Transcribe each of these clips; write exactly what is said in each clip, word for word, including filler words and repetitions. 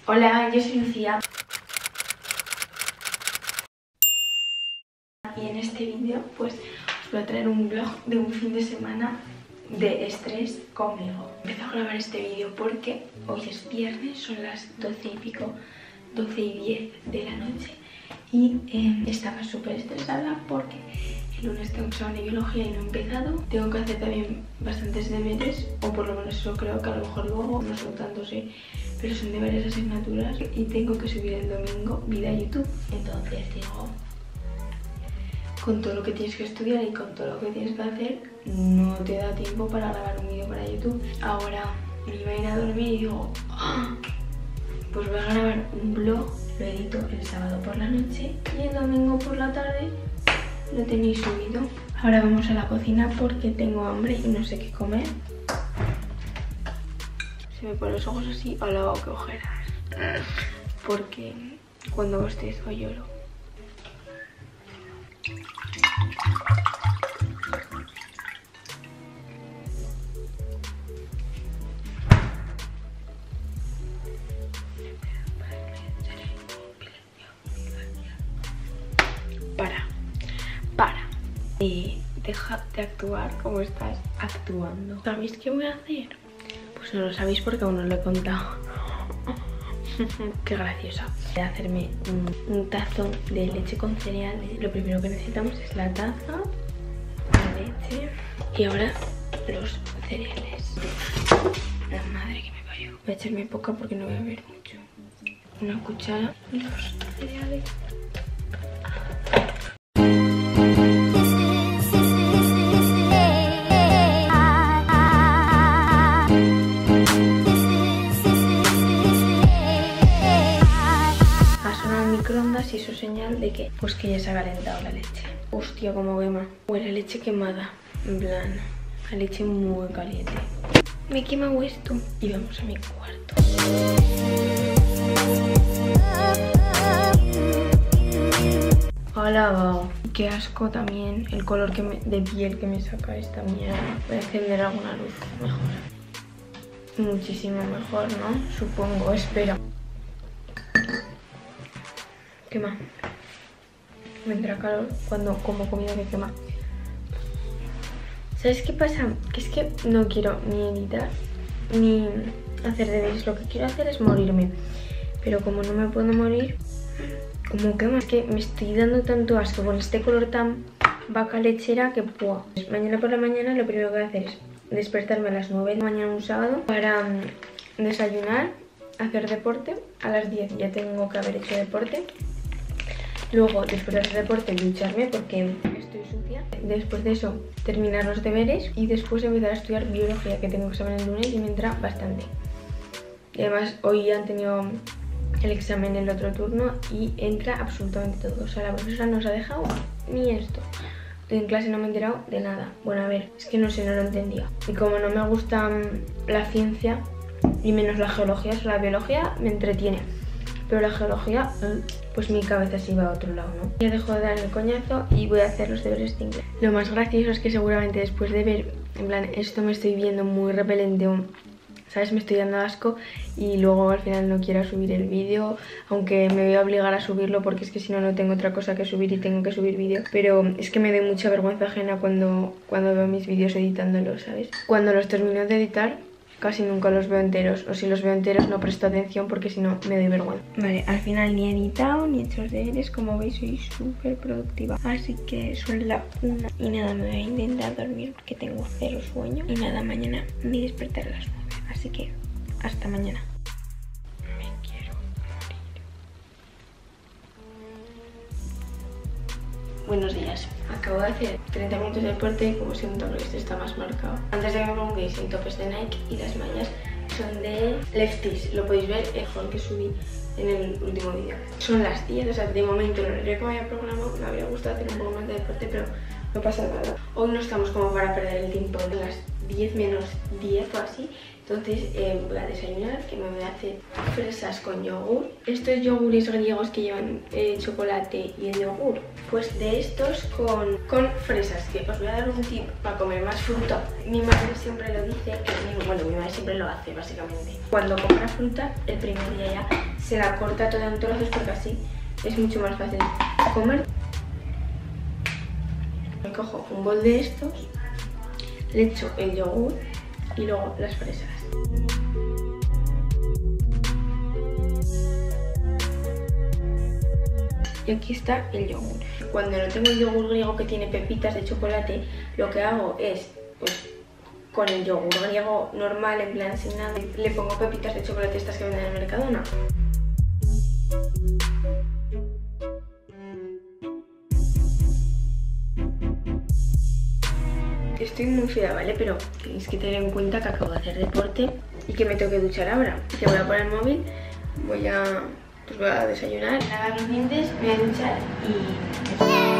Hola, yo soy Lucía y en este vídeo pues os voy a traer un vlog de un fin de semana de estrés conmigo. Empecé a grabar este vídeo porque hoy es viernes, son las doce y pico, doce y diez de la noche y eh, estaba súper estresada porque el lunes tengo examen de biología y no he empezado. Tengo que hacer también bastantes deberes, o por lo menos eso creo, que a lo mejor luego no son tantos, ¿eh? Pero son de varias asignaturas y tengo que subir el domingo vídeo a YouTube. Entonces digo, con todo lo que tienes que estudiar y con todo lo que tienes que hacer, no te da tiempo para grabar un vídeo para YouTube. Ahora me iba a ir a dormir y digo, ¡ah! Pues voy a grabar un vlog, lo edito el sábado por la noche y el domingo por la tarde lo tenéis subido. Ahora vamos a la cocina porque tengo hambre y no sé qué comer. Se me ponen los ojos así, hola, qué ojeras. Porque cuando bostezo lloro. Para, para. Y deja de actuar como estás actuando. ¿Sabéis qué voy a hacer? Pues no lo sabéis porque aún no lo he contado. Qué graciosa. Voy a hacerme un, un tazo de leche con cereales. Lo primero que necesitamos es la taza, la leche y ahora los cereales. La madre que me parió. Voy a echarme poca porque no voy a beber mucho. Una cuchara y los cereales. Y eso señal de que pues que ya se ha calentado la leche. Hostia, como quema. Huele a leche quemada. En plan, a leche muy caliente. Me quema esto. Y vamos a mi cuarto. Hola, wow. Qué asco también el color que me, de piel que me saca esta mierda. Voy a encender alguna luz mejor. Muchísimo mejor, ¿no? Supongo, espero. Quema. Me entra calor cuando como comida que quema. ¿Sabes qué pasa? Que es que no quiero ni editar ni hacer deberes. Lo que quiero hacer es morirme. Pero como no me puedo morir, como quema, es que me estoy dando tanto asco con este color tan vaca lechera que ¡buah! Mañana por la mañana lo primero que voy a hacer es despertarme a las nueve de la mañana un sábado para um, desayunar, hacer deporte. A las diez ya tengo que haber hecho deporte. Luego, después de hacer deporte, ducharme porque estoy sucia. Después de eso, terminar los deberes y después empezar a estudiar biología, que tengo examen el lunes y me entra bastante. Y además, hoy han tenido el examen en el otro turno y entra absolutamente todo. O sea, la profesora nos ha dejado ni esto. En clase no me he enterado de nada. Bueno, a ver, es que no sé, no lo entendía. Y como no me gusta la ciencia, y menos la geología, o sea, la biología me entretiene. Pero la geología, pues mi cabeza se iba a otro lado, ¿no? Ya dejo de dar el coñazo y voy a hacer los deberes de inglés. Lo más gracioso es que seguramente después de ver, en plan, esto me estoy viendo muy repelente, ¿sabes? Me estoy dando asco y luego al final no quiero subir el vídeo, aunque me voy a obligar a subirlo porque es que si no, no tengo otra cosa que subir y tengo que subir vídeo. Pero es que me doy mucha vergüenza ajena cuando, cuando veo mis vídeos editándolos, ¿sabes? Cuando los termino de editar, casi nunca los veo enteros, o si los veo enteros no presto atención porque si no me doy vergüenza. Vale, al final ni he editado ni he hecho deberes, como veis soy súper productiva. Así que son las una y nada, me voy a intentar dormir porque tengo cero sueño. Y nada, mañana me despertaré a las nueve, así que hasta mañana. Me quiero morir. Buenos días. Acabo de hacer treinta minutos de deporte y como siento que este está más marcado. Antes de que me pongáis el topes de Nike y las mallas son de Lefties. Lo podéis ver el haul que subí en el último vídeo. Son las diez, o sea, de momento no lo que me había programado. Me habría gustado hacer un poco más de deporte, pero no pasa nada. Hoy no estamos como para perder el tiempo de las diez menos diez o así. Entonces eh, voy a desayunar, que me voy a hacer fresas con yogur. Estos yogures griegos que llevan eh, chocolate y el yogur, pues de estos con, con fresas, que os voy a dar un tip para comer más fruta. Mi madre siempre lo dice, que, bueno, mi madre siempre lo hace básicamente. Cuando compra fruta, el primer día ya se la corta toda en trozos porque así es mucho más fácil comer. Me cojo un bol de estos, le echo el yogur y luego las fresas. Y aquí está el yogur. Cuando no tengo el yogur griego que tiene pepitas de chocolate, lo que hago es, pues, con el yogur griego normal, en plan sin nada, le pongo pepitas de chocolate estas que venden en el Mercadona. Estoy muy fea, ¿vale? Pero tenéis que tener en cuenta que acabo de hacer deporte y que me tengo que duchar ahora. Que voy a poner el móvil, voy a, pues voy a desayunar, lavar los dientes, me voy a duchar y...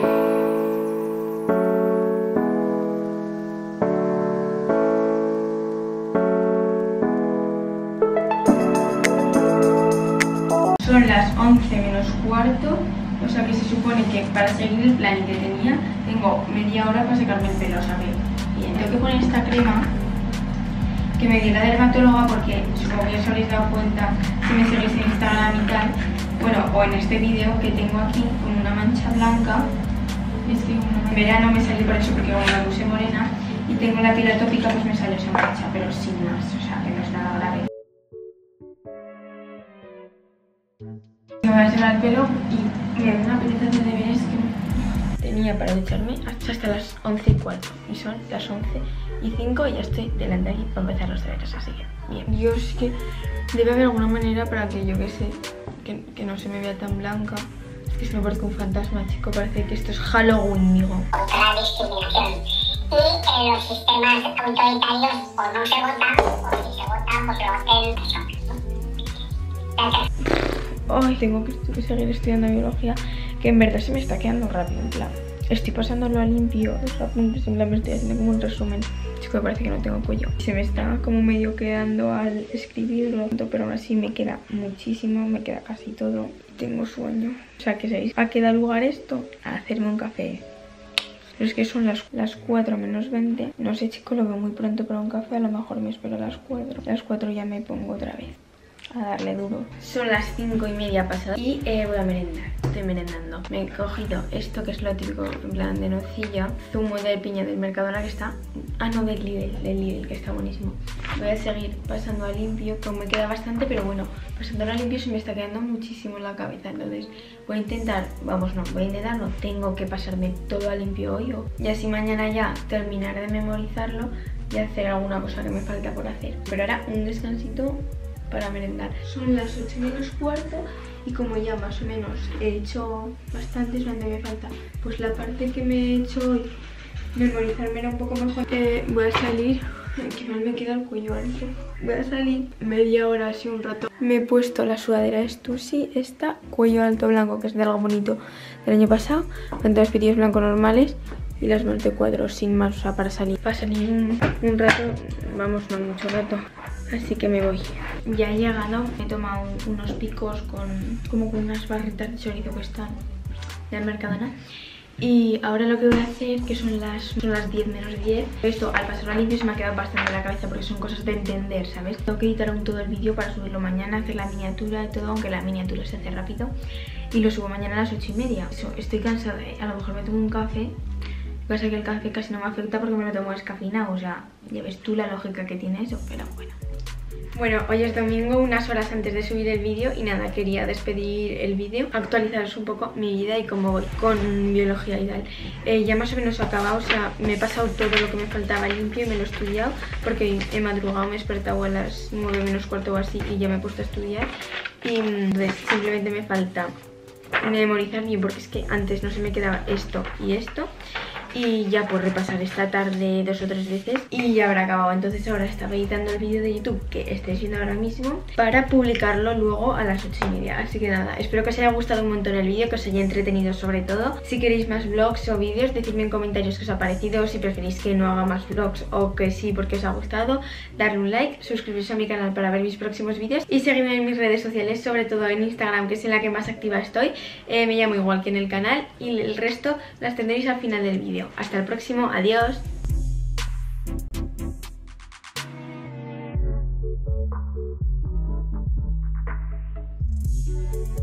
Son las once menos cuarto, o sea que se supone que para seguir el plan que tenía tengo media hora para secarme el pelo, o sea que bien. Tengo que poner esta crema que me dio la dermatóloga porque supongo que ya os habréis dado cuenta si me seguís en Instagram y tal, bueno, o en este vídeo que tengo aquí con una mancha blanca. Es que en verano me salió por eso porque como la puse morena y tengo la piel atópica, pues me salió esa mancha, pero sin más, o sea que no es nada grave. Me voy a secar el pelo y me da una pereza de deberes que tenía para ducharme hasta, hasta las once y cuarto. Y son las once y cinco y ya estoy delante aquí para empezar los deberes, así que bien. Dios, es que debe haber alguna manera para que yo que sé, que, que no se me vea tan blanca. Es que se me parece un fantasma, chico, parece que esto es Halloween, digo. Contra la discriminación. Y en los sistemas autoritarios o no se vota, o si se vota, pues lo hacen personas, ¿no? Ay, tengo que, que seguir estudiando biología, que en verdad se me está quedando rápido, en plan, estoy pasándolo a limpio los apuntes, en plan me estoy haciendo como un resumen. Chico, me parece que no tengo cuello. Se me está como medio quedando al escribirlo, pero aún así me queda muchísimo, me queda casi todo. Tengo sueño. O sea, que sabéis a qué da lugar esto, a hacerme un café. Pero es que son las, las cuatro menos veinte. No sé, chico, lo veo muy pronto para un café, a lo mejor me espero a las cuatro. A las cuatro ya me pongo otra vez a darle duro. Son las cinco y media pasadas y eh, voy a merendar. Estoy merendando. Me he cogido esto que es lo típico, en plan de nocilla, zumo de piña del Mercadona que está... Ah, no, del Lidl, del Lidl, que está buenísimo. Voy a seguir pasando a limpio, que me queda bastante, pero bueno, pasando a limpio se me está quedando muchísimo en la cabeza. Entonces voy a intentar, vamos, no, voy a intentar, no, tengo que pasarme todo a limpio hoy. O, y así mañana ya terminar de memorizarlo y hacer alguna cosa que me falta por hacer. Pero ahora un descansito para merendar. Son las ocho menos cuarto y como ya más o menos he hecho bastante, es donde me falta pues la parte que me he hecho hoy, memorizarme era un poco mejor. Eh, voy a salir, que mal me queda el cuello alto. Voy a salir media hora, así un rato. Me he puesto la sudadera Stussy, esta, cuello alto blanco, que es de algo bonito del año pasado, pantalones blancos normales y las manos de cuadros sin más, o sea, para salir. Para salir un, un rato, vamos, no mucho rato. Así que me voy. Ya he llegado, he tomado unos picos con como con unas barritas de chorizo que están del Mercadona. Y ahora lo que voy a hacer, que son las, son las diez menos diez. Esto al pasarlo a limpio se me ha quedado bastante en la cabeza porque son cosas de entender, ¿sabes? Tengo que editar aún todo el vídeo para subirlo mañana, hacer la miniatura y todo, aunque la miniatura se hace rápido. Y lo subo mañana a las ocho y media. Eso, estoy cansada, ¿eh? A lo mejor me tomo un café. Lo que pasa es que el café casi no me afecta porque me lo tomo descafeinado. O sea, ya ves tú la lógica que tiene eso, pero bueno. Bueno, hoy es domingo, unas horas antes de subir el vídeo y nada, quería despedir el vídeo, actualizaros un poco mi vida y cómo voy con biología y tal. Eh, ya más o menos he acabado, o sea, me he pasado todo lo que me faltaba limpio y me lo he estudiado porque he madrugado, me he despertado a las nueve menos cuarto o así y ya me he puesto a estudiar. Y entonces simplemente me falta memorizar bien porque es que antes no se me quedaba esto y esto. Y ya por repasar esta tarde dos o tres veces y ya habrá acabado. Entonces ahora estaba editando el vídeo de YouTube que estáis viendo ahora mismo para publicarlo luego a las ocho y media. Así que nada, espero que os haya gustado un montón el vídeo, que os haya entretenido sobre todo. Si queréis más vlogs o vídeos, decidme en comentarios qué os ha parecido, si preferís que no haga más vlogs o que sí porque os ha gustado. Darle un like, suscribiros a mi canal para ver mis próximos vídeos y seguirme en mis redes sociales, sobre todo en Instagram, que es en la que más activa estoy. Eh, me llamo igual que en el canal y el resto las tendréis al final del vídeo. Hasta el próximo, adiós. Adiós.